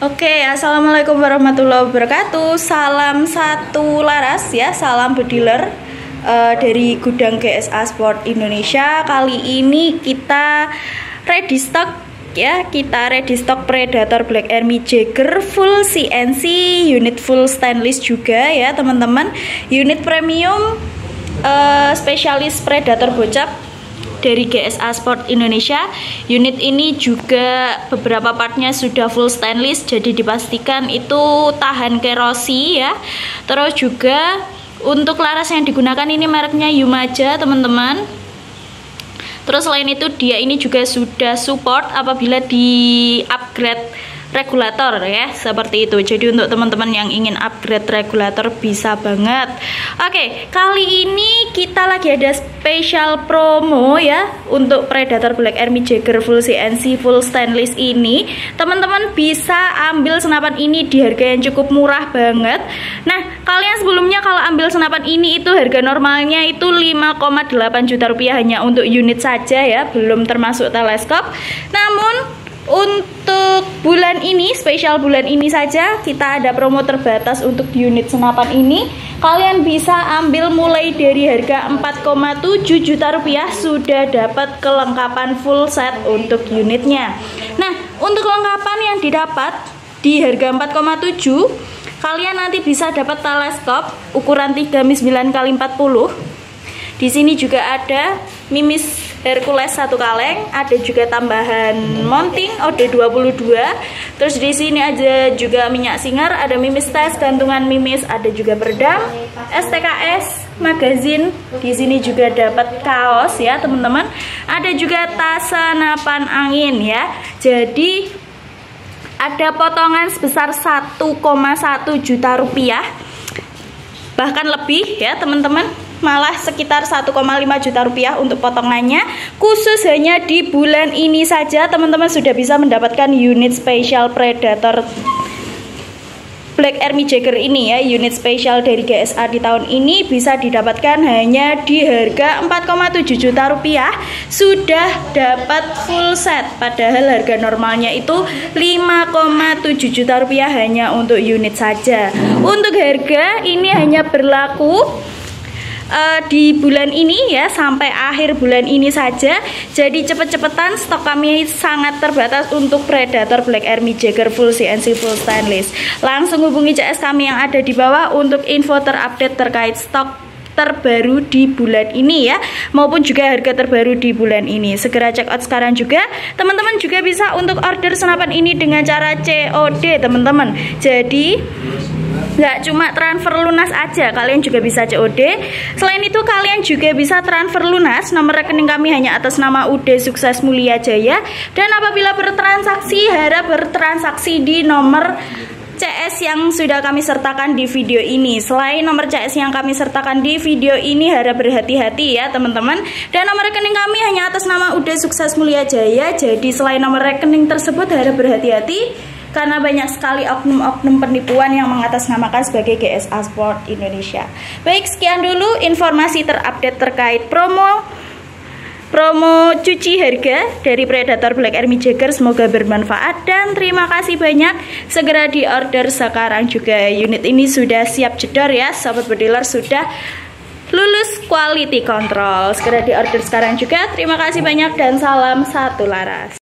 Oke, assalamualaikum warahmatullahi wabarakatuh. Salam satu laras ya, salam bediler dari gudang GSA Sport Indonesia. Kali ini kita ready stock ya, kita ready stock Predator Black Army Jaeger full CNC, unit full stainless juga ya teman-teman. Unit premium spesialis Predator bocap dari GSA Sport Indonesia. Unit ini juga beberapa partnya sudah full stainless, jadi dipastikan itu tahan kerosi ya. Terus juga untuk laras yang digunakan ini mereknya Yumaja teman-teman. Terus selain itu dia ini juga sudah support apabila di upgrade regulator ya, seperti itu. Jadi untuk teman-teman yang ingin upgrade regulator bisa banget. Oke, kali ini kita lagi ada special promo ya untuk Predator Black Army Jaeger full CNC full stainless ini. Teman-teman bisa ambil senapan ini di harga yang cukup murah banget. Nah, kalian sebelumnya kalau ambil senapan ini itu harga normalnya itu 5,8 juta rupiah hanya untuk unit saja ya, belum termasuk teleskop. Namun untuk bulan ini, spesial bulan ini saja, kita ada promo terbatas untuk unit senapan ini. Kalian bisa ambil mulai dari harga 4,7 juta rupiah sudah dapat kelengkapan full set untuk unitnya. Nah, untuk kelengkapan yang didapat di harga 4,7, kalian nanti bisa dapat teleskop ukuran 3x9x40. Di sini juga ada mimis Hercules 1 kaleng, ada juga tambahan mounting OD22. Terus di sini ada juga minyak singar, ada mimis tes, gantungan mimis, ada juga peredam, STKS, magazin. Di sini juga dapat kaos ya teman-teman. Ada juga tas senapan angin ya. Jadi ada potongan sebesar 1,1 juta rupiah, bahkan lebih ya teman-teman, malah sekitar 1,5 juta rupiah untuk potongannya. Khusus hanya di bulan ini saja teman-teman sudah bisa mendapatkan unit spesial Predator Black Army Jaeger ini ya. Unit spesial dari GSA di tahun ini bisa didapatkan hanya di harga 4,7 juta rupiah, sudah dapat full set. Padahal harga normalnya itu 5,7 juta rupiah hanya untuk unit saja. Untuk harga ini hanya berlaku di bulan ini ya, sampai akhir bulan ini saja. Jadi cepet-cepetan, stok kami sangat terbatas untuk Predator Black Army Jaeger full CNC full stainless. Langsung hubungi CS kami yang ada di bawah untuk info terupdate terkait stok terbaru di bulan ini ya, maupun juga harga terbaru di bulan ini. Segera check out sekarang juga. Teman-teman juga bisa untuk order senapan ini dengan cara COD teman-teman. Jadi nggak cuma transfer lunas aja, kalian juga bisa COD. Selain itu kalian juga bisa transfer lunas. Nomor rekening kami hanya atas nama UD Sukses Mulia Jaya. Dan apabila bertransaksi, harap bertransaksi di nomor CS yang sudah kami sertakan di video ini. Selain nomor CS yang kami sertakan di video ini, harap berhati-hati ya teman-teman. Dan nomor rekening kami hanya atas nama UD Sukses Mulia Jaya. Jadi selain nomor rekening tersebut harap berhati-hati, karena banyak sekali oknum-oknum penipuan yang mengatasnamakan sebagai GSA Sport Indonesia. Baik, sekian dulu informasi terupdate terkait promo cuci harga dari Predator Black Army Jaeger. Semoga bermanfaat dan terima kasih banyak. Segera di order sekarang juga. Unit ini sudah siap jedor ya, sobat bediler, sudah lulus quality control. Segera di order sekarang juga. Terima kasih banyak dan salam satu laras.